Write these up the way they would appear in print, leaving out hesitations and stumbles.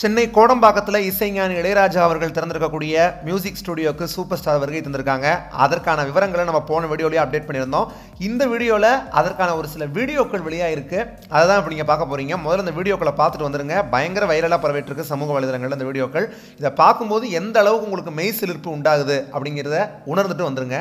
சென்னை கோடம்பாக்கத்தில் இசைஞானி இளையராஜா அவர்கள் திறந்திருக்கக்கூடிய மியூசிக் ஸ்டுடியோக்கு சூப்பர் ஸ்டார் வருகை தந்திருக்காங்க. அதற்கான விவரங்களை நம்ம போன வீடியோலேயே அப்டேட் பண்ணியிருந்தோம். இந்த வீடியோவில் அதற்கான ஒரு சில வீடியோக்கள் வெளியாக இருக்குது. அதை தான் இப்போ நீங்கள் பார்க்க போகிறீங்க. முதல்ல இந்த வீடியோக்களை பார்த்துட்டு வந்துருங்க. பயங்கர வைரலாக பரவிட்டு இருக்கு சமூக வலைதளங்களில் இந்த வீடியோக்கள். இதை பார்க்கும்போது எந்த அளவுக்கு உங்களுக்கு மெய் சிலிர்ப்பு உண்டாகுது அப்படிங்கிறத உணர்ந்துட்டு வந்துருங்க.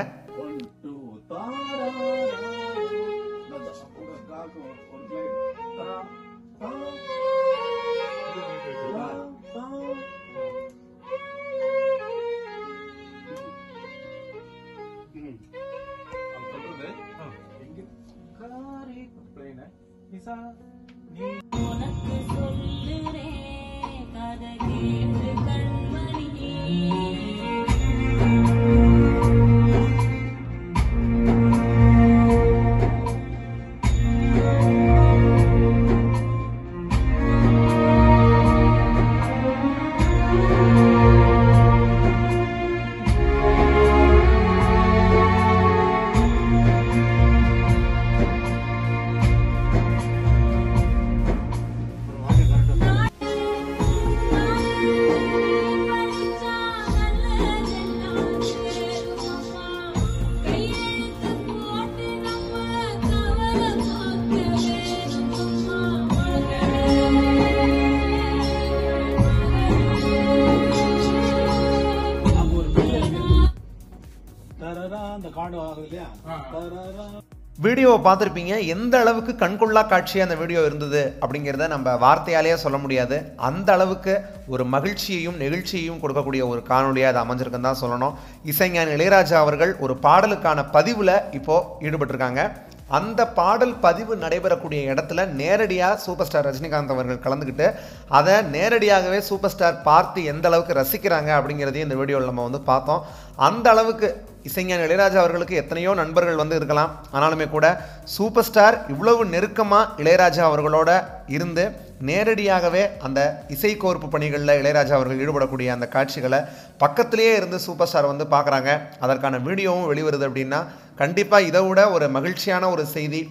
வீடியோவை பார்த்துருப்பீங்க. எந்த அளவுக்கு கண்கொள்ளா காட்சியாக அந்த வீடியோ இருந்தது அப்படிங்கிறத நம்ம வார்த்தையாலேயே சொல்ல முடியாது. அந்த அளவுக்கு ஒரு மகிழ்ச்சியையும் நெகிழ்ச்சியையும் கொடுக்கக்கூடிய ஒரு காணொலியாக அது அமைஞ்சிருக்குன்னு தான் சொல்லணும். இசைஞானி இளையராஜா அவர்கள் ஒரு பாடலுக்கான பதிவில் இப்போது ஈடுபட்டிருக்காங்க. அந்த பாடல் பதிவு நடைபெறக்கூடிய இடத்துல நேரடியாக சூப்பர் ஸ்டார் ரஜினிகாந்த் அவர்கள் கலந்துக்கிட்டு அதை நேரடியாகவே சூப்பர் ஸ்டார் பார்த்து எந்த அளவுக்கு ரசிக்கிறாங்க அப்படிங்கிறதையும் இந்த வீடியோவில் நம்ம பார்த்தோம். அந்த அளவுக்கு இசைஞானி இளையராஜா அவர்களுக்கு எத்தனையோ நண்பர்கள் இருக்கலாம். ஆனாலுமே கூட சூப்பர் ஸ்டார் இவ்வளவு நெருக்கமாக இளையராஜா அவர்களோட இருந்து நேரடியாகவே அந்த இசைக்கோர்ப்பு பணிகளில் இளையராஜா அவர்கள் ஈடுபடக்கூடிய அந்த காட்சிகளை பக்கத்திலேயே இருந்து சூப்பர் ஸ்டார் பார்க்குறாங்க. அதற்கான வீடியோவும் வெளிவருது அப்படின்னா கண்டிப்பாக இதை விட ஒரு மகிழ்ச்சியான ஒரு செய்தி,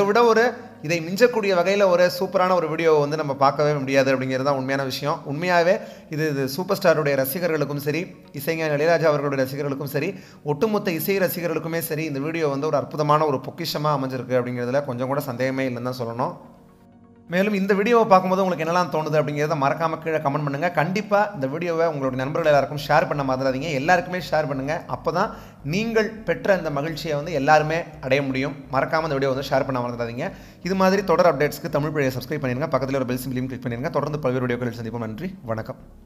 இதை மிஞ்சக்கூடிய வகையில் ஒரு சூப்பரான ஒரு வீடியோவை நம்ம பார்க்கவே முடியாது அப்படிங்கிறது தான் உண்மையான விஷயம். உண்மையாகவே இது சூப்பர் ஸ்டாருடைய ரசிகர்களுக்கும் சரி, இசைஞானி இளையராஜா அவர்களுடைய ரசிகர்களுக்கும் சரி, ஒட்டுமொத்த இசை ரசிகர்களுக்குமே சரி இந்த வீடியோ ஒரு அற்புதமான ஒரு பொக்கிஷமாக அமைஞ்சிருக்கு அப்படிங்கிறதுல கொஞ்சம் கூட சந்தேகமே இல்லைன்னு தான் சொல்லணும். மேலும் இந்த வீடியோவை பார்க்கும்போது உங்களுக்கு என்னெல்லாம் தோணுது அப்படிங்கிறத மறக்காமல் கீழே கமெண்ட் பண்ணுங்கள். கண்டிப்பாக இந்த வீடியோவை உங்களுடைய நண்பர்கள் எல்லாருக்கும் ஷேர் பண்ண மறந்துடாதீங்க. எல்லாருக்குமே ஷேர் பண்ணுங்கள். அப்போ தான் நீங்கள் பெற்ற இந்த மகிழ்ச்சியை எல்லாருமே அடைய முடியும். மறக்காமல் இந்த வீடியோ ஷேர் பண்ண மறந்துடாதீங்க. இது மாதிரி தொடர் அப்டேட்ஸ்க்கு தமிழ் பிழையை சப்ஸ்கிரைப் பண்ணிடுங்க. பக்கத்தில் ஒரு பெல் சிம்பிளையும் கிளிக் பண்ணிடுங்க. தொடர்ந்து பல்வேறு வீடியோக்களில் சந்திப்போம். நன்றி, வணக்கம்.